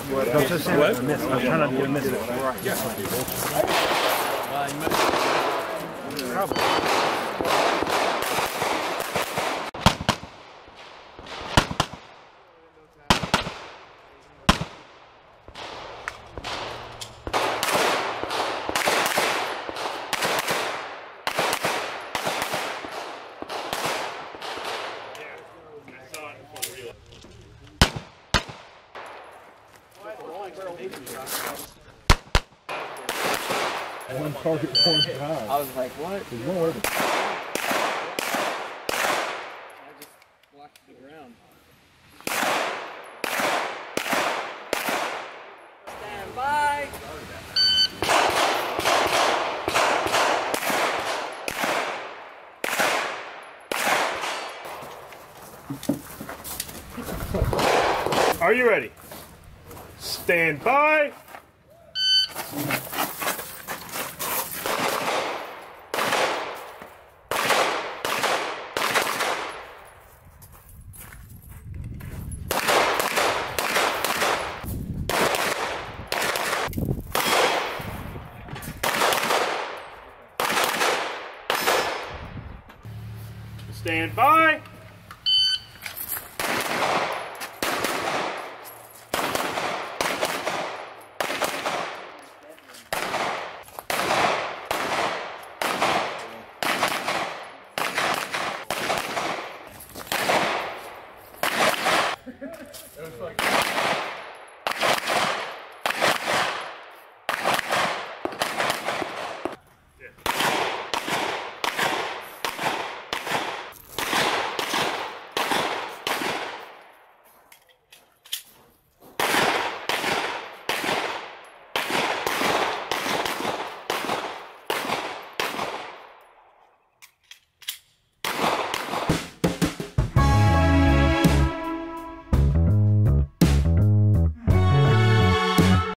Don't just say what? Miss. I'm trying not to get a miss. One target, one time. I was like, what? There's no way to... I just blocked the ground. Stand by. Are you ready? Stand by. Stand by.